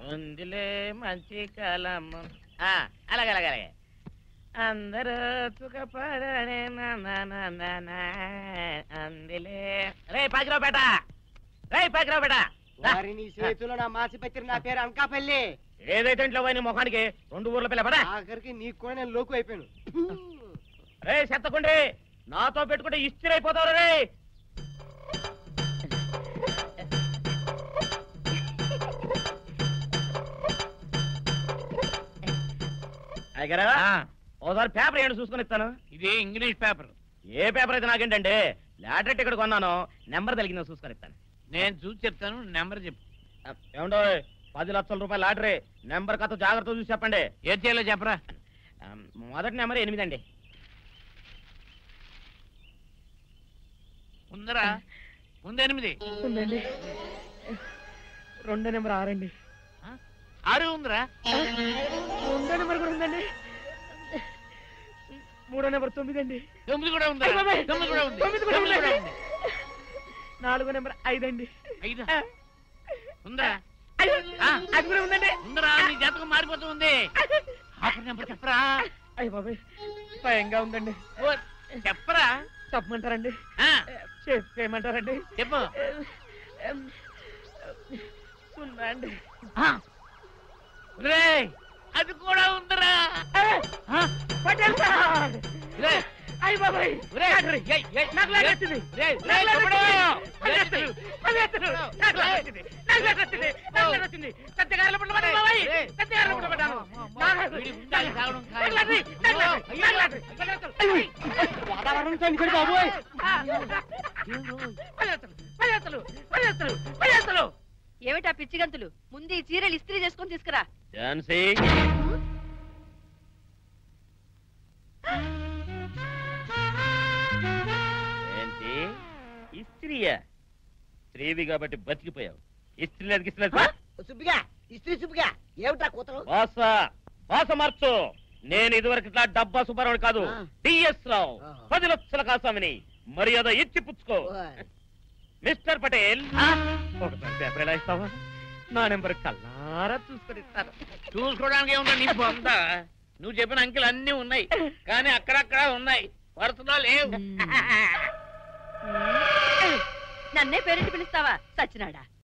ఉందిలే మంచి కాలం. అలాగే అలాగే అలాగే. అందరూ సుఖపడనే అందిలే. రే పాకిరావుపేట, రే పాకిరావుపేట. నీ చేతిలో నా మాసి పత్రి నా పేరు అనకాపల్లి. ఏదైతే ఇంట్లో పోయి మొఖానికి 2 ఊర్ల పిల్ల పడా. ఆఖరికి నీకు కూడా నేను లోకు అయిపోయాను. రే చెత్తకుండి, నాతో పెట్టుకుంటే ఇస్త్రీ అయిపోతావు రే. అయ్యగారా ఓసారి పేపర్ ఏంటి చూసుకుని ఇస్తాను. ఇది ఇంగ్లీష్ పేపర్. ఏ పేపర్ అయితే నాకేంటండి, లాటరీ టికెట్ కొన్నాను, నెంబర్ తగిలిందో చూసుకొని ఇస్తాను. నేను చూసి చెప్తాను, నెంబర్ చెప్పు. ఏమండో 10 లక్షల రూపాయల లాటరీ, నెంబర్ కథ జాగ్రత్త చూసి చెప్పండి. ఏం చేయాలో చెప్పరా. మొదటి నెంబర్ 8 అండి. ఉందరా? ముందు 8 ఉందండి. 2 నెంబర్ 6 అండి. 6 ఉందిరా. 2 నెంబర్ కూడా ఉందండి. 3 నెంబర్ 9 అండి. 9 కూడా ఉందా? 9 కూడా ఉంది. 9 కూడా ఉంది. 4 నెంబర్ 5 అండి. 5 ఉందా? అది కూడా ఉందండి. ఉందరా, నీ జాతకం మారిపోతూ ఉంది. ఆఖరి నెంబర్ చెప్పరా. అయ్య బాబాయ్ భయంగా ఉందండి. చెప్పరా. చెప్పమంటారండి? చెప్పేయమంటారండి? చెప్పు. 0 అండి. అది కూడా ఉందరా. అయ్య బాబాయ్ నాకు లాగేస్తుంది. వాతావరణం చనిపోయి బాబోయ్. ఏమిటా పిచ్చిగంతులు? ముందు ఈ చీరలు ఇస్త్రీ చేసుకొని తీసుకురా. ఝాన్సీ ఏంటి ఇస్త్రీయా? స్త్రీవి కాబట్టి బతికిపోయావు. ఇస్త్రీ లేదు గిస్త్రీ సుబ్బిగా, ఇస్త్రీ సుబ్బిగా, ఏమిటా కూతురు? భాష మార్చు. నేను ఇదివరకు ఇట్లా డబ్బా సుబ్బారావు కాదు, డిఎస్ రావు, 10 లక్షల కాసామిని. మర్యాద ఇచ్చి పుచ్చుకో. మిస్టర్ పటేల్, ఒకసారి పేపర్ ఎలా ఇస్తావా? నా నెంబర్ కల్లారా చూసుకొని ఇస్తాను. చూసుకోవడానికి ఏముందా నీ బొంద? నువ్వు చెప్పిన అంకెలు అన్ని ఉన్నాయి, కానీ అక్కడక్కడ ఉన్నాయి, వరుసలో లేవు. నన్నే పేరెంట్ పిలుస్తావా సచ్చినాడా?